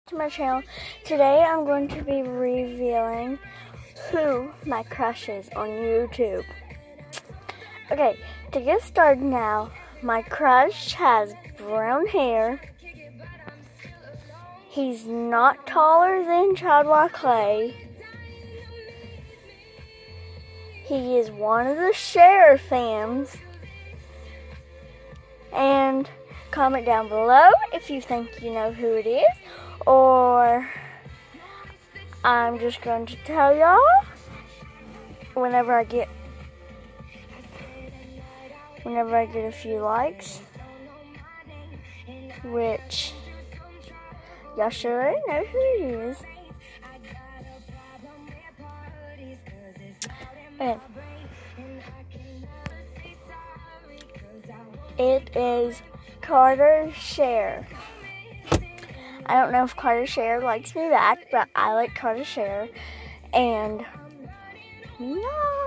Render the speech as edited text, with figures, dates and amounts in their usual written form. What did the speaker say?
to my channel. Today I'm going to be revealing who my crush is on YouTube. Okay, to get started now, my crush has brown hair. He's not taller than Chadwick Clay. He is one of the Cher fans. And comment down below if you think you know who it is, or I'm just going to tell y'all whenever I get a few likes, which y'all should already know who it is. Okay. It is Carter Cher. I don't know if Carter Cher likes me back, but I like Carter Cher. And yeah.